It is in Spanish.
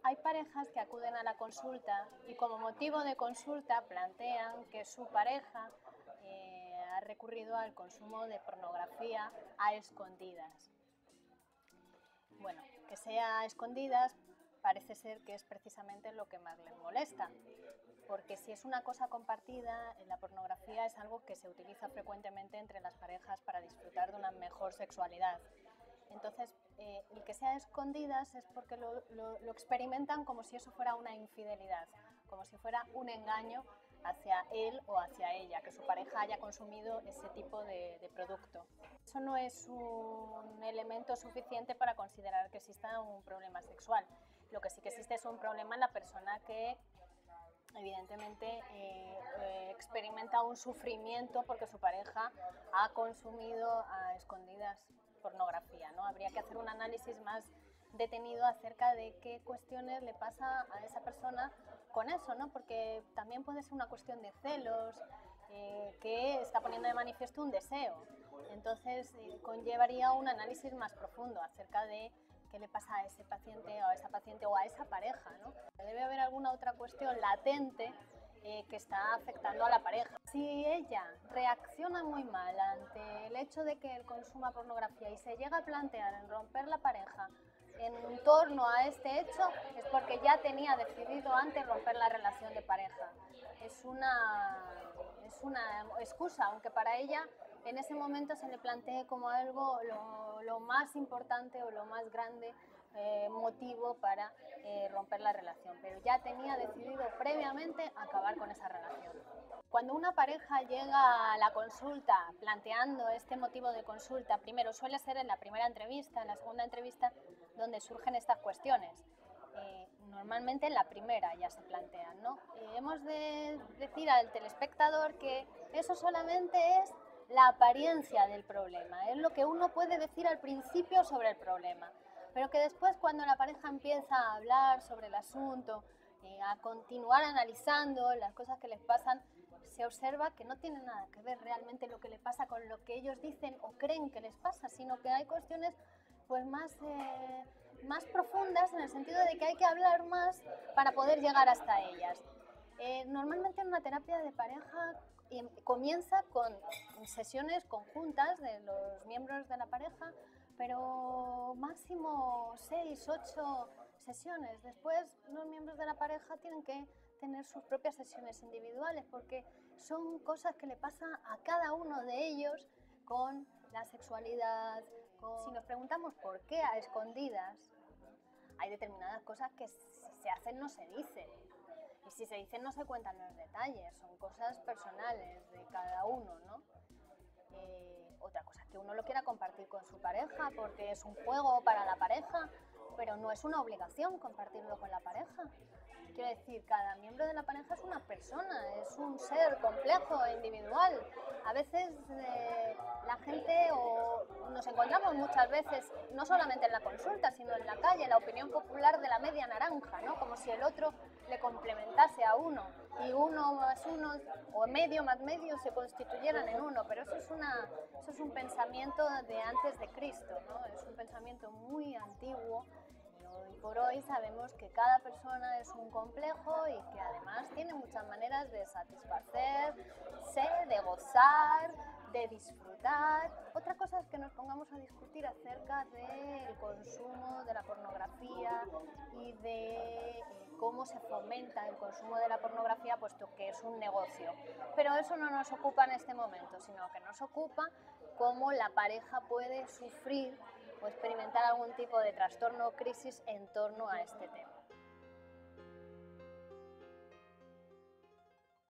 Hay parejas que acuden a la consulta y como motivo de consulta plantean que su pareja ha recurrido al consumo de pornografía a escondidas. Bueno, que sea a escondidas parece ser que es precisamente lo que más les molesta, porque si es una cosa compartida, la pornografía es algo que se utiliza frecuentemente entre las parejas para disfrutar de una mejor sexualidad. Entonces, el que sea a escondidas es porque lo experimentan como si eso fuera una infidelidad, como si fuera un engaño hacia él o hacia ella, que su pareja haya consumido ese tipo de producto. Eso no es un elemento suficiente para considerar que exista un problema sexual. Lo que sí que existe es un problema en la persona que evidentemente experimenta un sufrimiento porque su pareja ha consumido a escondidas pornografía, ¿no? Habría que hacer un análisis más detenido acerca de qué cuestiones le pasa a esa persona con eso, ¿no? Porque también puede ser una cuestión de celos, que está poniendo de manifiesto un deseo. Entonces conllevaría un análisis más profundo acerca de qué le pasa a ese paciente o a esa paciente o a esa pareja, ¿no? Debe haber alguna otra cuestión latente que está afectando a la pareja. Si ella reacciona muy mal ante el hecho de que él consuma pornografía y se llega a plantear en romper la pareja en torno a este hecho, es porque ya tenía decidido antes romper la relación de pareja. Es una excusa, aunque para ella en ese momento se le plantee como algo lo más importante o lo más grande motivo para romper la relación, pero ya tenía decidido previamente acabar con esa relación. Cuando una pareja llega a la consulta planteando este motivo de consulta, primero suele ser en la primera entrevista, en la segunda entrevista, donde surgen estas cuestiones. Normalmente en la primera ya se plantean, ¿no? Hemos de decir al telespectador que eso solamente es la apariencia del problema, es lo que uno puede decir al principio sobre el problema, pero que después cuando la pareja empieza a hablar sobre el asunto, a continuar analizando las cosas que les pasan, se observa que no tiene nada que ver realmente lo que le pasa con lo que ellos dicen o creen que les pasa, sino que hay cuestiones pues más profundas en el sentido de que hay que hablar más para poder llegar hasta ellas. Normalmente en una terapia de pareja comienza con sesiones conjuntas de los miembros de la pareja, pero máximo 6, 8 sesiones. Después los miembros de la pareja tienen que tener sus propias sesiones individuales porque son cosas que le pasan a cada uno de ellos con la sexualidad. Si nos preguntamos por qué a escondidas, hay determinadas cosas que si se hacen no se dicen. Y si se dicen no se cuentan los detalles, son cosas personales de cada uno, ¿no? Otra cosa es que uno lo quiera compartir con su pareja porque es un juego para la pareja, pero no es una obligación compartirlo con la pareja. Quiero decir, cada miembro de la pareja es una persona, es un ser complejo e individual. A veces la gente, o nos encontramos muchas veces, no solamente en la consulta, sino en la calle, la opinión popular de la media naranja, ¿no? Como si el otro le complementase a uno y uno más uno o medio más medio se constituyeran en uno, pero eso es un pensamiento de antes de Cristo, ¿no? Es un pensamiento muy antiguo. Hoy por hoy sabemos que cada persona es un complejo y que además tiene muchas maneras de satisfacerse, de gozar, de disfrutar. Otra cosa es que nos pongamos a discutir acerca del consumo de la pornografía y de cómo se fomenta el consumo de la pornografía, puesto que es un negocio. Pero eso no nos ocupa en este momento, sino que nos ocupa cómo la pareja puede sufrir o experimentar algún tipo de trastorno o crisis en torno a este tema.